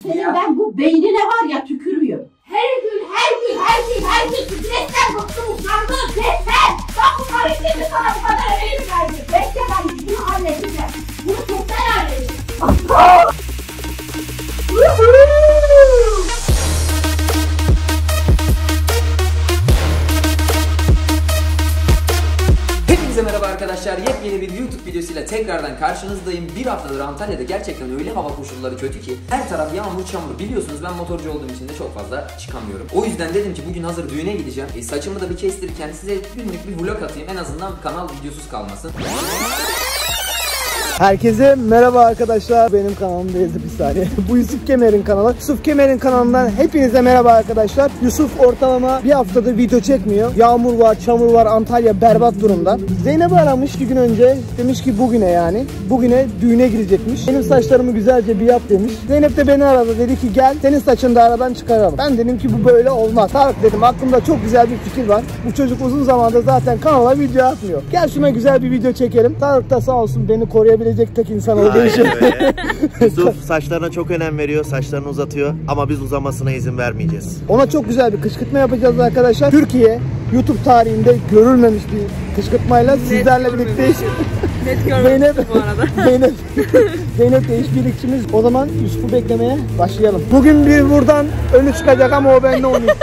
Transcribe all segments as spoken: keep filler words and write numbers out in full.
Senin ben bu beynine var ya tükürüyorum. Her gün, her gün, her gün, her gün stresten bıktım, usandım. Yeter! Bak bu hareketi sana bu kadar önemli verdi. Bekle ben bunu halledeceğim. Bunu çoktan halledeceğim. Hepinize merhaba arkadaşlar. Yepyeni bir YouTube videosuyla tekrardan karşınızdayım. Bir haftadır Antalya'da gerçekten öyle hava koşulları kötü ki her taraf yağmur çamur. Biliyorsunuz ben motorcu olduğum için de çok fazla çıkamıyorum. O yüzden dedim ki bugün hazır düğüne gideceğim. E, saçımı da bir kestirirken size günlük bir vlog atayım. En azından kanal videosuz kalmasın. Herkese merhaba arkadaşlar. Benim kanalımdayız bir saniye. Bu Yusuf Kemer'in kanalı. Yusuf Kemer'in kanalından hepinize merhaba arkadaşlar. Yusuf ortalama bir haftadır video çekmiyor. Yağmur var, çamur var. Antalya berbat durumda. Zeynep'i aramış iki gün önce. Demiş ki bugüne yani. Bugüne düğüne girecekmiş. Benim saçlarımı güzelce bir yap demiş. Zeynep de beni aradı. Dedi ki gel senin saçını da aradan çıkaralım. Ben dedim ki bu böyle olmaz. Tarık dedim aklımda çok güzel bir fikir var. Bu çocuk uzun zamandır zaten kanala video atmıyor. Gel şuna güzel bir video çekelim. Tarık da sağ olsun beni koruyabilir tek insan olduğu için. Yusuf saçlarına çok önem veriyor, saçlarını uzatıyor ama biz uzamasına izin vermeyeceğiz. Ona çok güzel bir kışkırtma yapacağız arkadaşlar. Türkiye YouTube tarihinde görülmemiş bir kışkırtmayla net sizlerle birlikteyiz. Net görmemiştim bu arada. Zeynep, Zeynep de işbirlikçimiz. O zaman Yusuf'u beklemeye başlayalım. Bugün bir buradan önü çıkacak ama o bende olmuyor.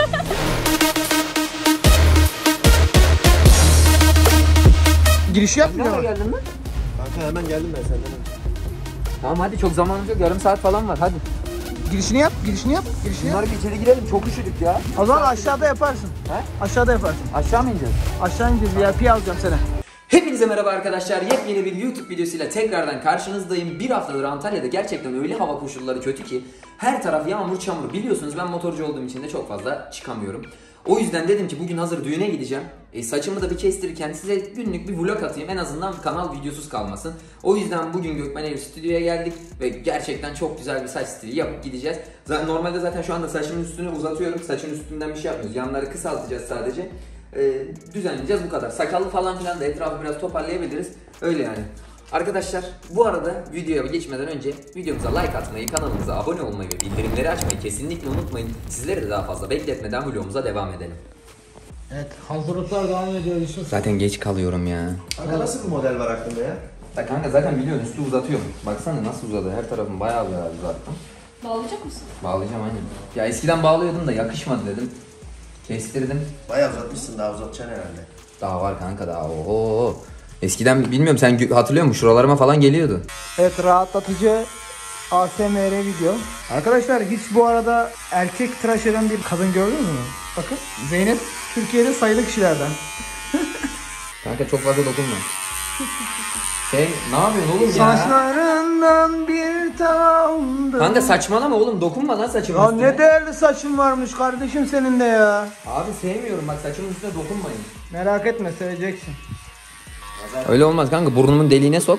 Giriş yapmıyor mu? Geldin mi? Kanka hemen geldim ben senden önce. Tamam hadi çok zamanımız yok. Yarım saat falan var hadi. Girişini yap, girişini yap, girişini yap. Bunları bir içeri girelim. Çok üşüdük ya. O zaman aşağıda yaparsın. He? Aşağıda yaparsın. Aşağı mı ineceğiz? Aşağı ineceğiz. V I P alacağım seni. Hepinize merhaba arkadaşlar. Yepyeni bir YouTube videosuyla tekrardan karşınızdayım. Bir haftadır Antalya'da gerçekten öyle hava koşulları kötü ki her taraf yağmur çamur. Biliyorsunuz ben motorcu olduğum için de çok fazla çıkamıyorum. O yüzden dedim ki bugün hazır düğüne gideceğim. E, saçımı da bir kestirirken size günlük bir vlog atayım. En azından kanal videosuz kalmasın. O yüzden bugün Gökmen Ev Stüdyo'ya geldik ve gerçekten çok güzel bir saç stili yapıp gideceğiz. Zaten normalde zaten şu anda saçımın üstünü uzatıyorum. Saçın üstünden bir şey yapmıyoruz. Yanları kısaltacağız sadece. E, düzenleyeceğiz bu kadar. Sakallı falan filan da etrafı biraz toparlayabiliriz. Öyle yani. Arkadaşlar bu arada videoya geçmeden önce videomuza like atmayı, kanalımıza abone olmayı ve bildirimleri açmayı kesinlikle unutmayın. Sizleri de daha fazla bekletmeden vlogumuza devam edelim. Evet, hazırlıklar devam ediyor Yusuf. Zaten geç kalıyorum ya. Kanka nasıl bir model var aklında ya? Ya kanka zaten biliyorsun üstü uzatıyorum. Baksana nasıl uzadı. Her tarafım bayağı bayağı uzattım. Bağlayacak mısın? Bağlayacağım aynen. Ya eskiden bağlıyordum da yakışmadı dedim. Kestirdim. Bayağı uzatmışsın, daha uzatacaksın herhalde. Daha var kanka daha. Oho. Eskiden bilmiyorum sen hatırlıyor musun? Şuralarıma falan geliyordu. Evet, rahatlatıcı A S M R video. Arkadaşlar hiç bu arada erkek tıraş eden bir kadın gördünüz mü? Bakın Zeynep Türkiye'de sayılı kişilerden. Kanka çok fazla dokunma. Sen ne yapıyorsun oğlum ya? Saçlarından bir tamdı. Kanka saçmalama oğlum, dokunma lan saçımın Ya üstüne. ne değerli saçın varmış kardeşim senin de ya. Abi sevmiyorum bak, saçımın üstüne dokunmayın. Merak etme, seveceksin. Öyle olmaz kanka, burnumun deliğine sok.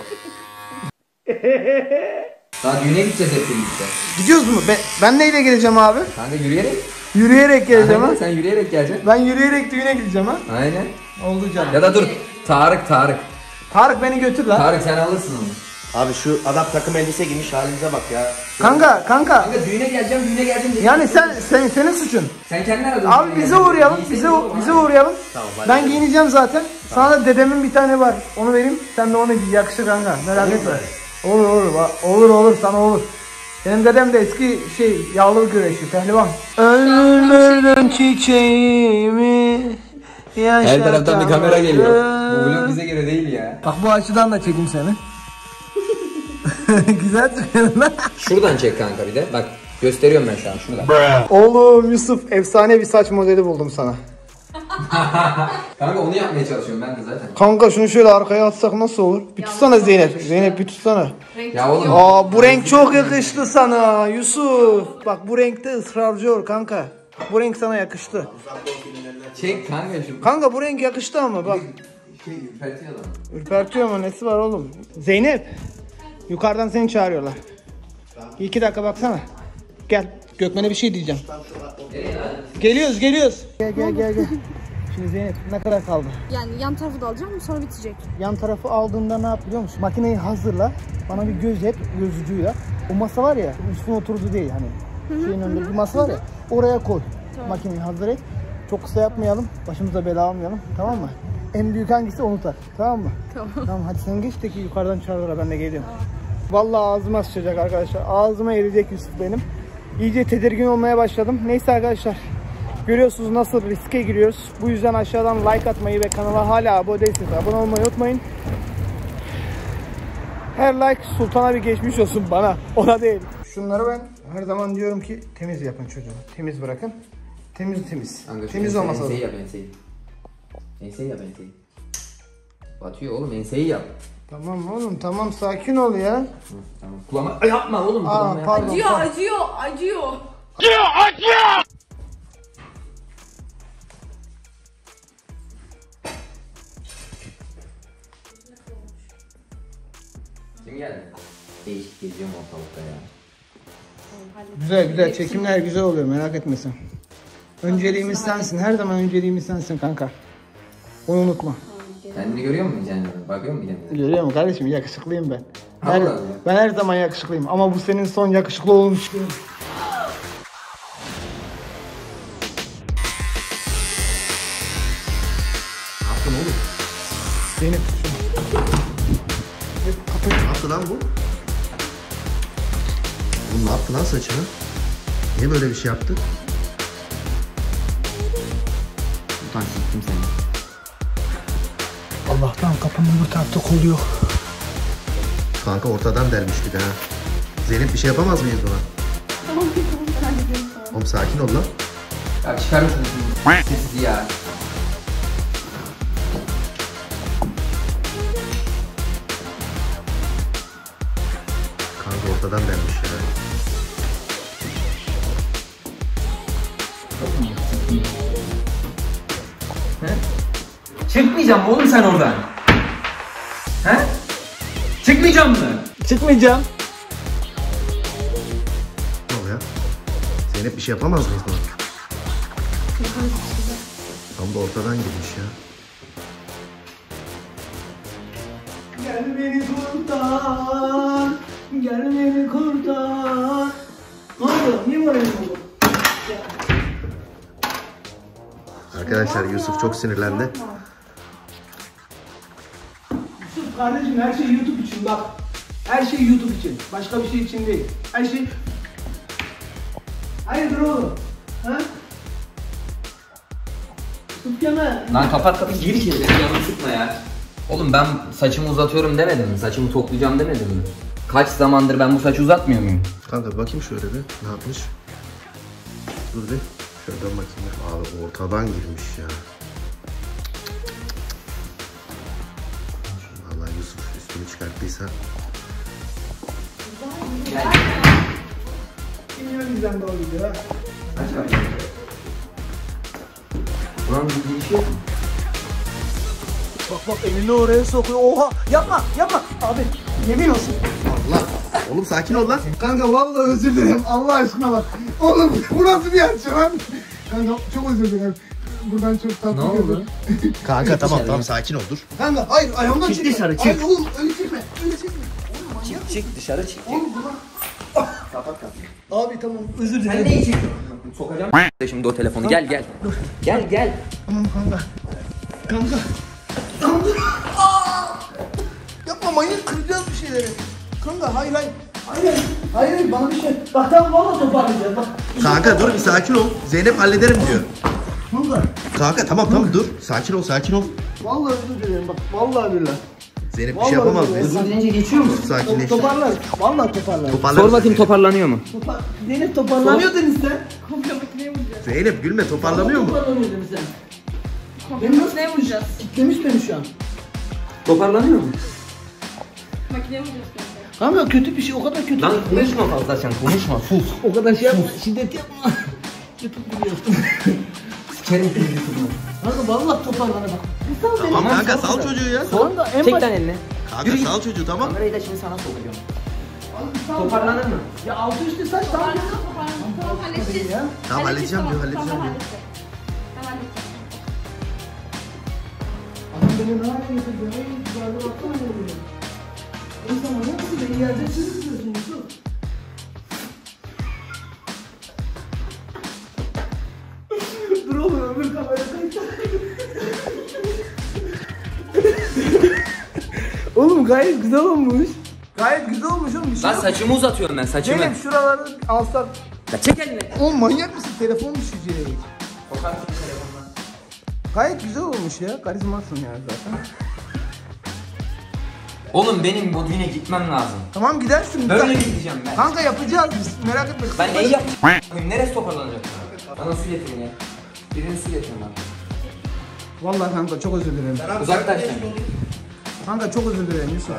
Daha düğüne gideceğiz hep birlikte. Gidiyoruz mu? Ben, ben neyle geleceğim abi? Kanka yürüyerek. Yürüyerek geleceğim ha. Aynen, sen yürüyerek geleceksin. Ben yürüyerek düğüne gideceğim ha. Aynen. Oldu canım. Ya da dur. Tarık Tarık. Tarık beni götür lan. Tarık sen alırsın onu. Abi şu adam takım elbise giymiş, halimize bak ya. Kanka kanka. Kanka düğüne geleceğim, düğüne geleceğim dedim. Yani sen, sen senin suçun. Sen kendin aradın. Abi bize geleceğim. uğrayalım. Giyseydin Bize oğlum, bize ha. uğrayalım. Tamam, hadi. Ben giyineceğim zaten. Sana da dedemin bir tane var. Onu vereyim. Sen de onu giy. Yakışır kanka. Merak etme. Olur olur. Olur olur sana olur. Benim dedem de eski şey yağlı güreşi, pehlivan. Ölmeden çiçeğimi yaşatan. Her taraftan bir kamera geliyor. Bu vlog bize göre değil ya. Bak bu açıdan da çekeyim seni. Güzel çıkıyorsun lan. Şuradan çek kanka bir de. Bak gösteriyorum ben şu an şuradan. Oğlum Yusuf, efsane bir saç modeli buldum sana. Kanka onu yapmaya çalışıyorum ben de zaten. Kanka şunu şöyle arkaya atsak nasıl olur? Bir tutsana Zeynep. Zeynep bir tutsana. Ya oğlum. Aa bu renk çok yakıştı sana Yusuf. Bak bu renkte ısrarcı ol kanka. Bu renk sana yakıştı. Çek kanka şu. Kanka bu renk yakıştı ama bak. Şey ürpertiyor lan. Ürpertiyor ama nesi var oğlum? Zeynep. Yukarıdan seni çağırıyorlar. İki dakika baksana. Gel. Gökmen'e bir şey diyeceğim. Geliyoruz geliyoruz. Gel gel gel gel. Şimdi Zeynep ne kadar kaldı? Yani yan tarafı da alacağım sonra bitecek. Yan tarafı aldığında ne yap biliyor musun? Makineyi hazırla. Bana bir göz yap, göz ucuyla. O masa var ya üstüne oturdu değil hani. Şeyin önünde bir masa var ya. Oraya koy. Tamam. Makineyi hazır et. Çok kısa yapmayalım. Başımıza bela almayalım. Tamam mı? En büyük hangisi onu tak. Tamam mı? Tamam. Tamam hadi sen geç de ki yukarıdan çağır, ben de geliyorum. Tamam. Vallahi ağzıma sıçacak arkadaşlar. Ağzıma erecek Yusuf benim. İyice tedirgin olmaya başladım. Neyse arkadaşlar. Görüyorsunuz nasıl riske giriyoruz. Bu yüzden aşağıdan like atmayı ve kanala hala abone değilseniz abone olmayı unutmayın. Her like sultana bir geçmiş olsun bana. Ona değil. Şunları ben her zaman diyorum ki temiz yapın çocuğum. Temiz bırakın. Temiz temiz. Kanka, temiz olmasa da. Enseyi yap enseyi. Enseyi yap enseyi. Batıyor oğlum, enseyi yap. Tamam oğlum tamam, sakin ol ya. Hı, tamam. Kulağıma yapma oğlum. Aa, kulağıma pardon. yapma. Acıyor, acıyor, acıyor. Acıyor, acıyor! Kim geldi? Değişik geziyorum ortalıkta ya. Güzel güzel, çekimler güzel oluyor, merak etme sen. Önceliğimiz sensin, her zaman önceliğimiz sensin kanka. Onu unutma. Kendini görüyor musun kendine? Bakıyor musun kendine? Görüyor musun kardeşim, yakışıklıyım ben. Her, Allah Allah. ben her zaman yakışıklıyım ama bu senin son yakışıklı olmuş. Ne yaptın oğlum? Zeynep. Ne yaptı lan bu? Bu ne yaptı lan saçını? Niye böyle bir şey yaptı? Utan siktim seni. Allah'tan kapının bu tarafta kolu yok. Kanka ortadan delmiş bir de ha. Zeynep bir şey yapamaz mıyız buna? Tamam, tamam, ben gidiyorum. Oğlum sakin ol lan. Ya çıkar mısın şimdi? Sizi ya. Kanka ortadan delmiş ya. He? Çıkmayacağım mı oğlum sen oradan? He? Çıkmayacağım mı? Çıkmayacağım. Ne oluyor? Zeynep bir şey yapamaz mıyız buna? Tam da ortadan girmiş ya. Gel beni kurtar. Gel beni kurtar. Ne oldu? Niye moralin oldu? Arkadaşlar Yusuf çok sinirlendi. Yusuf kardeşim, her şey YouTube için bak. Her şey YouTube için. Başka bir şey için değil. Her şey... Hayırdır oğlum? Ha? Yusuf yeme. Lan kapat kapıyı, gir içeri, benim canımı sıkma ya. Oğlum ben saçımı uzatıyorum demedim mi? Saçımı toplayacağım demedim mi? Kaç zamandır ben bu saçı uzatmıyor muyum? Kanka bakayım şöyle bir. Ne yapmış? Dur bir. Şöyle dön bakayım. Abi ortadan girmiş ya. Vallahi Yusuf üstünü çıkarttıysa. Gel. Kim bizden doğru gidiyor ha? Aç bak. Ulan bir şey yok mu? Bak bak, elini oraya sokuyor. Oha, yapma yapma. Abi yemin olsun. Allah. Oğlum sakin ol lan. Kanka vallahi özür dilerim. Allah aşkına bak. Oğlum bu nasıl bir açı lan? Kanka çok özür dilerim. Buradan çok tatlı Ne oldu? görüyorum. Kanka tamam tamam sakin ol dur. Kanka hayır, ayağımdan Çık çekme. dışarı, çık. Hayır oğlum, öyle çekme. Öyle çekme. Çık çık dışarı çık. Oğlum bu lan. Kapat kapıyı. Abi tamam, özür Sen dilerim. ne için? Sokacağım şimdi o telefonu. Gel gel. Gel gel. Tamam kanka. Kanka. Kanka. Aa! Yapma, manyak, kıracağız bir şeyleri. Kanka hayır hayır. Hayır hayır, hayır bana bir şey. Bak tamam, valla toparlayacağız bak. Kanka dur bir sakin ol. Zeynep hallederim diyor. Kanka. Kanka tamam tamam dur. Sakin ol sakin ol. Vallahi özür dilerim bak. Vallahi billahi. Zeynep bir Vallahi şey yapamaz öyle. mıyız? Özür dileyince geçiyor mu? Sakinleş. Toparlar. Vallahi toparlar. Toparlarız Sor bakayım Zeynep. toparlanıyor mu? Topar. Zeynep toparlanıyor dedin sen. Komple makineye vuracağız. Zeynep gülme toparlanıyor mu? Toparlanıyor dedin sen. Komple Benim makineye vuracağız. Kitlemiş beni şu an. Toparlanıyor mu? Makineye vuracağız komple. Kanka kötü bir şey, o kadar kötü. Lan konuşma fazla sen, konuşma, sus. O kadar şey yapma. Şiddet yapma. YouTube biliyorsun. Sikerim seni YouTube'una. Kanka vallahi toparlanır bak. Bir sal beni. Tamam kanka sal çocuğu ya. Kanka en Çek baş... lan elini. Kanka sal çocuğu tamam. Kamerayı da şimdi sana sokacağım. Abi sal. Toparlanır mı? Ya altı üstü saç tamam. Toparlandı, toparlandı. Tamam, halledeceğiz. Ya. Tamam halledeceğim diyor halledeceğim Tamam, diyor. halledeceğim. Ben halledeceğim. Adam beni ne hale getirdi? Ay güzel baksana ne oluyor? O zaman ne yapıyorsun? Beni yerde sürüklüyorsun Yusuf. gayet güzel olmuş. Gayet güzel olmuş oğlum. Bir şey Lan yok. saçımı uzatıyorum ben saçımı. Zeynep şuraları alsak. Ya çek elini. Oğlum manyak mısın? Telefon düşecek. Korkar mısın telefonla? Gayet güzel olmuş ya. Karizmasın yani zaten. Oğlum benim o düğüne gitmem lazım. Tamam gidersin. Böyle Kanka- gideceğim ben. Kanka yapacağız biz. Merak etme. Ben neyi yapayım? Neresi toparlanacak? Bana su getirin ya. Birinin su getirin lan. Vallahi kanka çok özür dilerim. Uzaklaşın. Kanka çok özür dilerim Yusuf.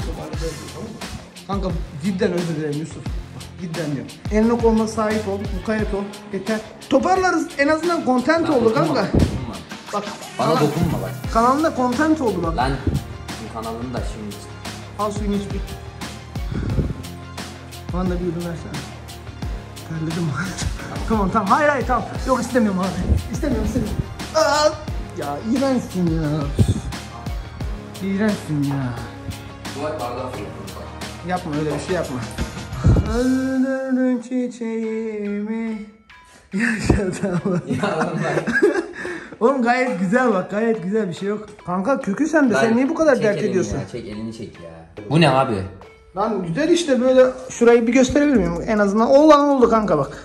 Kanka cidden özür dilerim Yusuf. Bak, cidden diyorum. Eline koluna sahip ol, mukayyet ol. Yeter. Toparlarız. En azından content olur kanka. Dokunma. Bak. Bana kanal- dokunma bak. Kanalında content oldu bak. Lan bu kanalını da şimdi. Al suyunu iç bir. Bana da bir ürün versene. Terledim. Tamam tamam. Hayır hayır tamam. Yok istemiyorum abi. İstemiyorum istemiyorum. Aa! Ya iğrençsin ya. İğrençsin ya. Duvar bardağı fırlatın. Yapma öyle bir şey yapma. Öldürdün çiçeğimi. Yaşadım. Ya oğlum bak. Oğlum gayet güzel bak gayet güzel bir şey yok. Kanka kökü sende sen niye bu kadar Çek dert elini ediyorsun? Ya, çek elini çek ya. Bu ne abi? Lan güzel işte böyle şurayı bir gösterebilir miyim? En azından olan oldu kanka bak.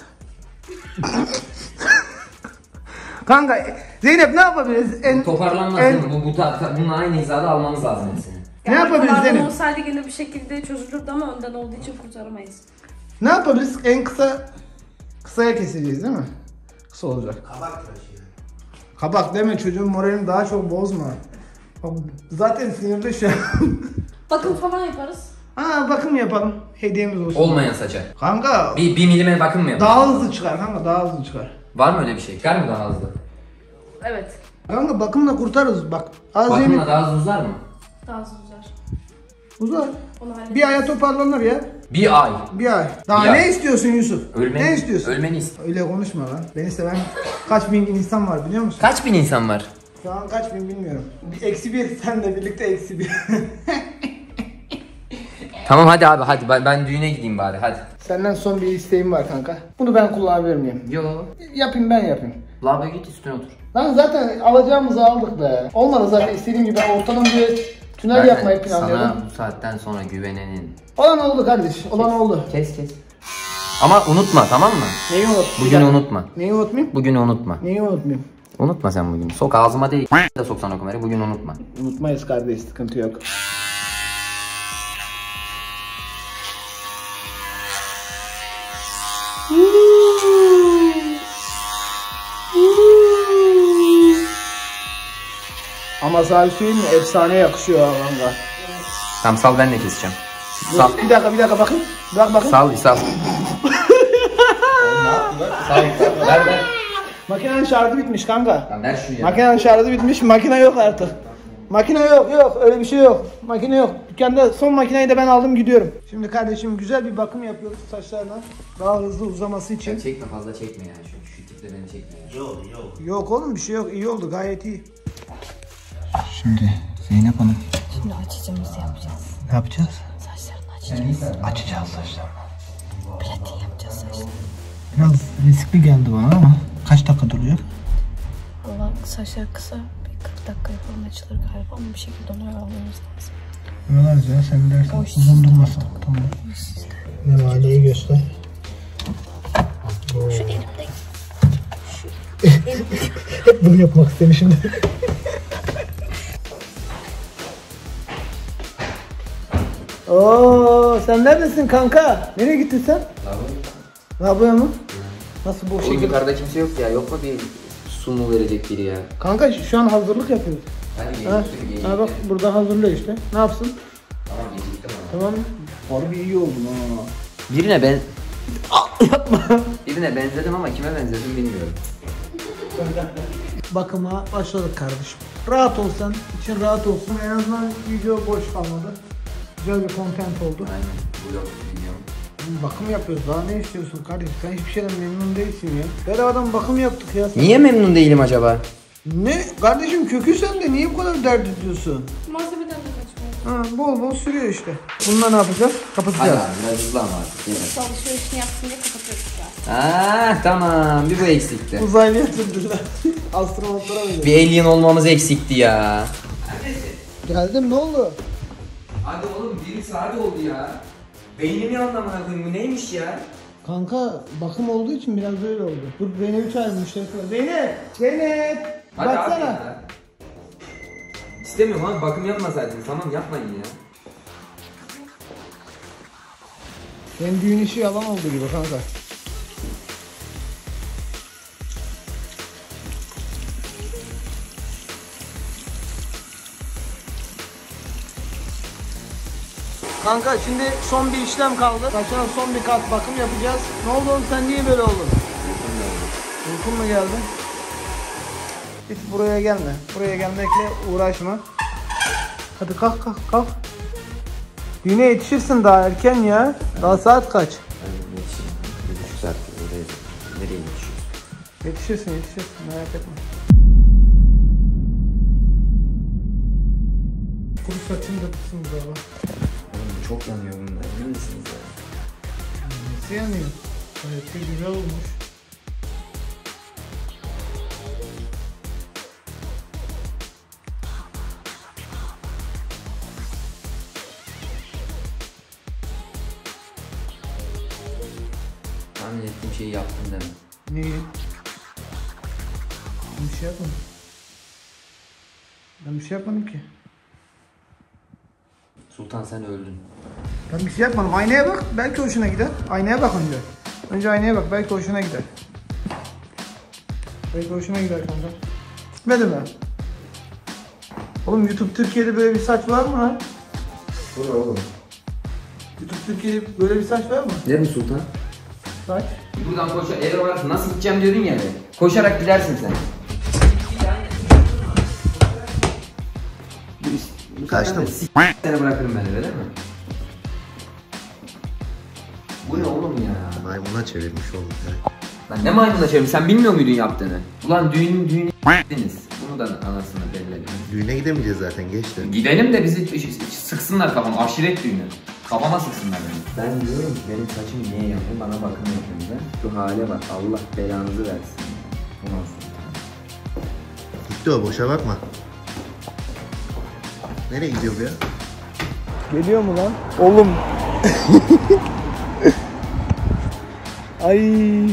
Kanka Zeynep ne yapabiliriz? En, Toparlanmaz en- değil mi? Bu, bu ta, ta, bununla aynı hizada almamız lazım hepsini. Ne yapabiliriz arkalardan Zeynep? olsaydı yine bir şekilde çözülürdü ama önden olduğu için kurtaramayız. Ne yapabiliriz? En kısa kısaya keseceğiz değil mi? Kısa olacak. Kabak tıraşı. Kabak deme çocuğun moralini daha çok bozma. Bak, zaten sinirli şu an. Bakım falan yaparız. Ha bakım yapalım. Hediyemiz olsun. Olmayan saça. Kanka Bir, bir milime bakım mı yapalım? daha hızlı çıkar kanka daha hızlı çıkar. Var mı öyle bir şey? Çıkar mı daha hızlı? Evet. Kanka bakımla kurtarırız bak. Az Bakımla Zeynep daha hızlı uzar mı? Daha hızlı uzar. uzar. Onu hallederiz. Bir aya toparlanır ya. Bir ay. Bir ay. Daha Bir ne ay. istiyorsun Yusuf? Ölmeni, Ne istiyorsun? Ölmeni ist- Öyle konuşma lan. Beni seven kaç bin insan var biliyor musun? Kaç bin insan var? Şu an kaç bin bilmiyorum. Bir, eksi bir senle birlikte eksi bir. Tamam hadi abi hadi ben, ben düğüne gideyim bari hadi. Senden son bir isteğim var kanka. Bunu ben kullanabilir miyim? Yo. Yapayım ben yapayım. Lavaboya git üstüne otur. Lan zaten alacağımızı aldık be. Olmadı zaten istediğim gibi ortadan bir tünel Ben yapmayı de planlıyordum. Sana bu saatten sonra güvenenin. Olan oldu kardeş. Olan oldu. Kes kes. Ama unutma tamam mı? Neyi unut? Bir Bugünü dakika. unutma. Neyi unutmayayım? Bugünü unutma. Neyi unutmayayım? Unutma sen bugünü. Sok ağzıma değil. de soksan o kamerayı bugün unutma. Unutmayız kardeş sıkıntı yok. Ama sana bir söyleyeyim mi? Efsane yakışıyor ha kanka. Tamam sal ben de keseceğim. Sal. Bir dakika bir dakika bakın. Bak bakın. Sal bir sal. Sal. Ver ver. Makinenin şarjı bitmiş kanka. Tamam ver şunu ya. Makinenin şarjı bitmiş. Makine yok artık. Makine yok yok öyle bir şey yok. Makine yok. Dükkanda son makineyi de ben aldım gidiyorum. Şimdi kardeşim güzel bir bakım yapıyoruz saçlarına. Daha hızlı uzaması için. Ya çekme fazla çekme yani şu, şu tiple beni çekme ya. Yok yok. Yok oğlum bir şey yok. İyi oldu gayet iyi. Şimdi Zeynep Hanım Şimdi açıcımızı yapacağız. ne yapacağız? Saçlarını açacağız. Açacağız saçlarını. Platin yapacağız saçlarını. Biraz riskli geldi bana ama kaç dakika duruyor? Valla saçlar kısa. Bir kırk dakika yapalım açılır galiba ama bir şekilde onu ayarlamamız lazım. Ömer'z ya sen dersin Hoş. uzun durmasın. Tamam. Nevale'yi göster. Şu elimde Hep bunu yapmak istemişim. Oo sen neredesin kanka? Nereye gittin sen? Lavaboya mı? Nasıl bu Oğlum şekilde? yukarıda kimse yok ya. Yok mu bir su mu verecek biri ya? Kanka şu an hazırlık yapıyoruz. Hadi Ha, geyik ha bak burada hazırlıyor işte. Ne yapsın? Tamam geciktim ama. Tamam. Harbi iyi oldun ha. Birine ben... Yapma. Birine benzedim ama kime benzedim bilmiyorum. Bakıma başladık kardeşim. Rahat olsan, için rahat olsun. En azından video boş kalmadı. Güzel bir content oldu. Aynen. Vlog bilmiyorum. Bakım yapıyoruz. Daha ne istiyorsun kardeşim? Sen hiçbir şeyden memnun değilsin ya. Bedavadan bakım yaptık ya. Niye memnun değilim acaba? Ne? Kardeşim kökü sen de niye bu kadar dert ediyorsun? Malzemeden de kaçmıyor. Ha, bol bol sürüyor işte. Bununla ne yapacağız? Hadi Kapatacağız. abi biraz hızlı ama artık. Yeter. Alışverişini yapsın diye kapatıyoruz biraz. Ah tamam bir bu eksikti. Uzaylıya sürdüler. Astronotlara böyle. Bir alien olmamız eksikti ya. Geldim ne oldu? Hadi oğlum bir saat oldu ya. Beynimi anlamına koyayım bu neymiş ya? Kanka bakım olduğu için biraz böyle oldu. Dur Zeynep'i çağırın müşteri var. Zeynep! Zeynep! Hadi Baksana. abi ya. İstemiyorum abi bakım yapmasaydınız tamam yapmayın ya. Benim düğün işi yalan oldu gibi kanka. Kanka şimdi son bir işlem kaldı. Saçına son bir kat bakım yapacağız. Ne oldu oğlum sen niye böyle oldun? Uykun mu geldi? Hiç buraya gelme. Buraya gelmekle uğraşma. Hadi kalk kalk kalk. Düğüne yetişirsin daha erken ya. Daha saat kaç? Ben yetişirim. Bir buçuk saat oradayız. Nereye yetişiyorsun? Yetişirsin yetişirsin merak etme. Kuru saçın da kısım galiba. Oğlum çok yanıyor bunlar. Emin misiniz ya? Nasıl yanıyor? Gayet de güzel olmuş. Tahmin ettiğim şeyi yaptım deme. Neyi? Ben bir şey yapmadım. Ben bir şey yapmadım ki. Sultan sen öldün. Ben bir şey yapmadım. Aynaya bak. Belki hoşuna gider. Aynaya bak önce. Önce aynaya bak. Belki hoşuna gider. Belki hoşuna gider kanka. Gitmedi mi? Oğlum YouTube Türkiye'de böyle bir saç var mı lan? Bu ne oğlum? YouTube Türkiye'de böyle bir saç var mı? Ne bu Sultan? Saç. Buradan koşa eğer olarak nasıl gideceğim diyordun ya be. Koşarak gidersin sen. Kaçtım. Seni bırakırım ben öyle değil mi? Bu ne oğlum ya? Maymuna çevirmiş oğlum ya. Lan ne maymunla çevirmiş sen bilmiyor muydun yaptığını? Ulan düğün düğün deniz. Bunu da anasını belirledim. Düğüne gidemeyeceğiz zaten geçti. Gidelim de bizi sıksınlar kafam. Aşiret düğünü. Kafama sıksınlar beni. Ben diyorum ki benim saçım niye yanıyor? Bana bakım yapınca. Şu hale bak. Allah belanızı versin. Bundan sonra. Gitti o boşa bakma. Nereye gidiyor bu ya? Geliyor mu lan? Oğlum. Ay.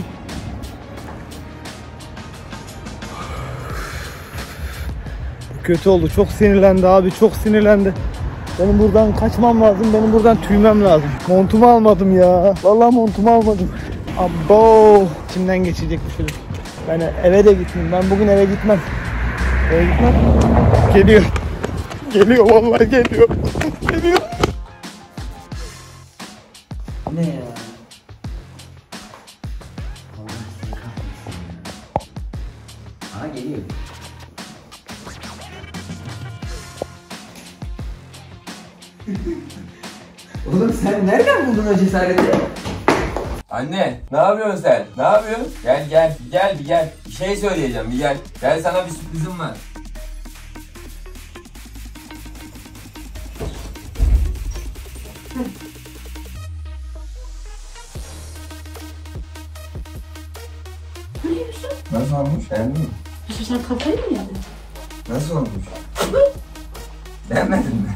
Kötü oldu. Çok sinirlendi abi. Çok sinirlendi. Benim buradan kaçmam lazım. Benim buradan tüymem lazım. Montumu almadım ya. Vallahi montumu almadım. Abo. İçimden geçecek bir şey. Ben eve de gitmeyeyim. Ben bugün eve gitmem. Eve gitmem. Geliyor. Geliyor vallahi geliyor. Geliyor. Ne ya? Aha geliyor. Oğlum sen nereden buldun o cesareti? Anne, ne yapıyorsun sen? Ne yapıyorsun? Gel gel, bir gel bir gel. Bir şey söyleyeceğim, bir gel. Gel sana bir sürprizim var. Nasıl olmuş? Beğendin mi? Yusuf sen kafayı mı yedin? Nasıl olmuş? Beğenmedin mi?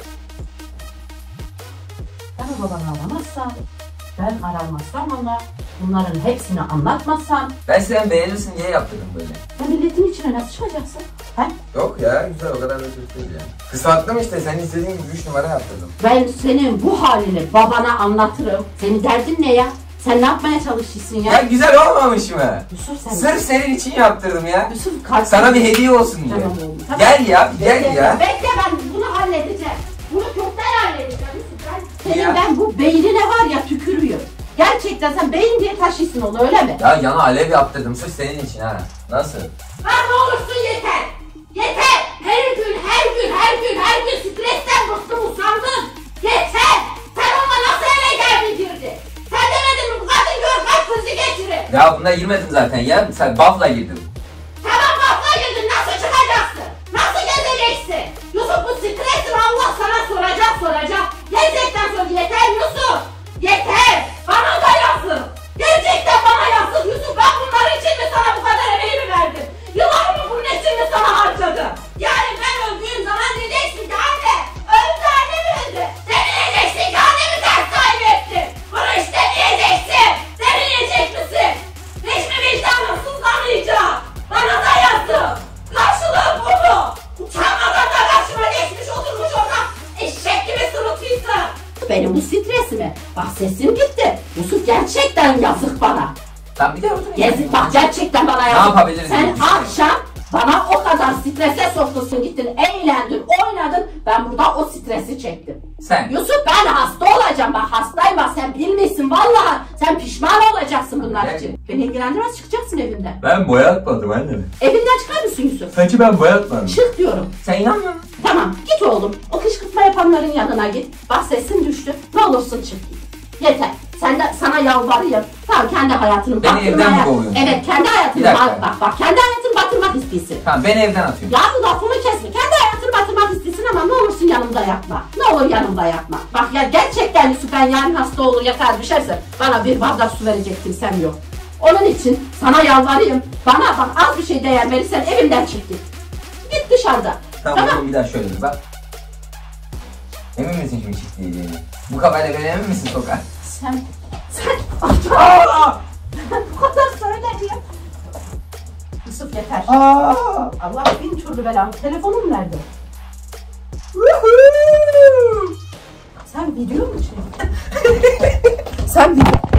Ben babanı aramazsam, ben aramazsam ona bunların hepsini anlatmazsam Ben sen beğenirsin diye yaptırdım böyle. sen milletin içine nasıl çıkacaksın? He? Yok ya, güzel, o kadar da kötü değil yani. Kısalttım işte, sen istediğin gibi üç numara yaptırdım. Ben senin bu halini babana anlatırım. Senin derdin ne ya? Sen ne yapmaya çalışıyorsun ya? Ya güzel olmamış mı? Yusuf sen... Sırf senin için yaptırdım ya. Yusuf kalk. Sana bir hediye olsun diye. Tamam oğlum. Tamam. Gel ya, gel Bekle, ya. Bekle ben bunu halledeceğim. Bunu çoktan halledeceğim Yusuf. Ben senin Ya. ben bu beynine var ya tükürüyorum. Gerçekten sen beyin diye taşıyorsun onu öyle mi? Ya yana alev yaptırdım sırf senin için ha. Nasıl? Lan ne olursun yeter. Yeter. Her gün her gün her gün her gün stresten bıktım usandım. Yeter. Sen onunla nasıl eve geldin girdi? Sen demedin mi bu kadın gör kalp krizi geçirir. Ya buna girmedim zaten ya. Sen bafla girdim. Tamam bakla girdin nasıl çıkacaksın? Nasıl gezeceksin? Yusuf bu stresin Allah sana soracak soracak. Gerçekten sor yeter Yusuf. Yeter. Bana da yazık. Gerçekten bana yazık Yusuf. Ben bunlar için mi sana bu kadar emeğimi verdim? Yıllarımı bunun için mi sana harcadım? Yani ben öldüğüm zaman diyeceksin ki anne öldü annem öldü. sesim gitti. Yusuf gerçekten yazık bana. Tamam bir de otur. Yazık bak gerçekten bana yazık. Ne yapabiliriz? Sen akşam bana o kadar strese soktun, gittin, eğlendin, oynadın. Ben burada o stresi çektim. Sen. Yusuf ben hasta olacağım, bak hastayım bak, sen bilmiyorsun vallahi. Sen pişman olacaksın bunlar Ben- için. Beni ilgilendirmez, çıkacaksın evimden. Ben boyatmadım anne. Evinden çıkar mısın Yusuf? Saçı ben boyatmadım. Çık diyorum. Sen inanmıyor musun? Tamam git oğlum. O kışkırtma yapanların yanına git. Bak sesin düştü. Ne olursun çık git. Yeter. Sen de sana yalvarayım. Tamam kendi hayatını Beni batırmaya. evden mi kovuyorsun? Evet kendi hayatını Bir dakika. bak bak bak. Kendi hayatını batırmak istiyorsun. Tamam beni evden atıyorum. Ya lafımı kesme. Kendi hayatını batırmak istiyorsun ama ne olursun yanımda yapma. Ne olur yanımda yapma. Bak ya gerçekten Yusuf ben yarın hasta olur yakar düşerse bana bir bardak su verecek kimsem yok. Onun için sana yalvarayım. Bana bak az bir şey değer verirsen evimden çık git. Git dışarıda. Tamam, tamam. Bir daha şöyle bir bak. Emin misin şimdi çift diyeceğini? Bu kafayla beni emin misin Sokar? Sen, sen, Aa! Bu kadar söyledi. Yusuf yeter. Aa! Allah bin türlü belanı. Telefonum nerede? Sen video mu çekiyorsun? Sen video...